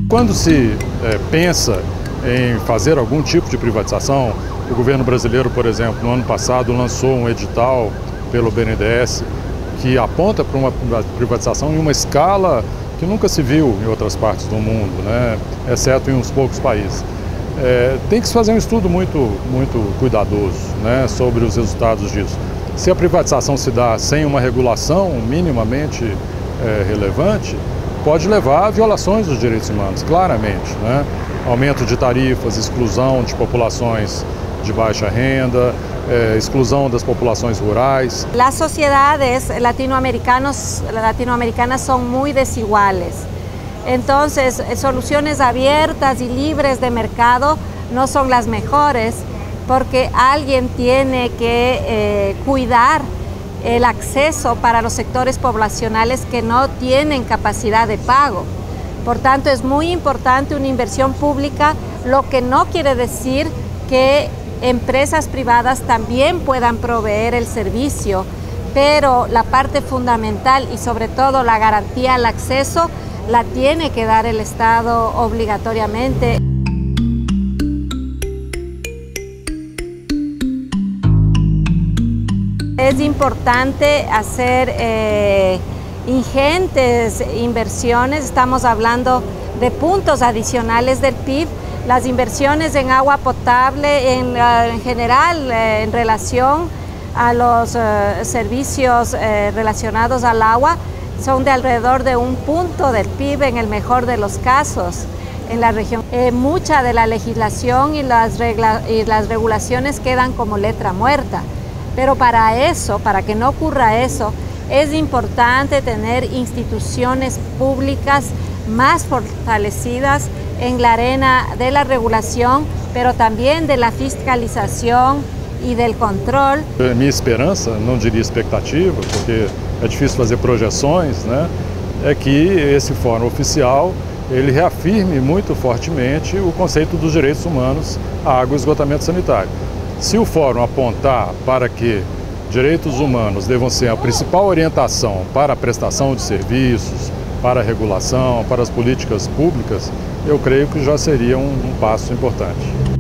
Quando se pensa em fazer algum tipo de privatização, o governo brasileiro, por exemplo, no ano passado lançou um edital pelo BNDES que aponta para uma privatização em uma escala que nunca se viu em outras partes do mundo, né? Exceto em uns poucos países. Tem que se fazer um estudo muito cuidadoso, né, sobre os resultados disso. Se a privatização se dá sem uma regulação minimamente relevante, pode levar a violações dos direitos humanos, claramente, né? Aumento de tarifas, exclusão de populações de baixa renda, exclusão das populações rurais. Las sociedades latinoamericanas son muy desiguales. Entonces, soluciones abiertas y libres de mercado no son las mejores porque alguien tiene que cuidar el acceso para los sectores poblacionales que no tienen capacidad de pago. Por tanto, es muy importante una inversión pública, lo que no quiere decir que empresas privadas también puedan proveer el servicio, pero la parte fundamental y sobre todo la garantía al acceso la tiene que dar el Estado obligatoriamente. Es importante hacer ingentes inversiones, estamos hablando de puntos adicionales del PIB, las inversiones en agua potable en general en relación a los servicios relacionados al agua son de alrededor de 1 punto del PIB en el mejor de los casos en la región. Mucha de la legislación y las regulaciones quedan como letra muerta, pero para eso, para que no ocurra eso, es importante tener instituciones públicas más fortalecidas en la arena de la regulación, pero también de la fiscalización e del controle. Minha esperança, não diria expectativa, porque é difícil fazer projeções, né? É que esse fórum oficial ele reafirme muito fortemente o conceito dos direitos humanos à água e esgotamento sanitário. Se o fórum apontar para que direitos humanos devam ser a principal orientação para a prestação de serviços, para a regulação, para as políticas públicas, eu creio que já seria um passo importante.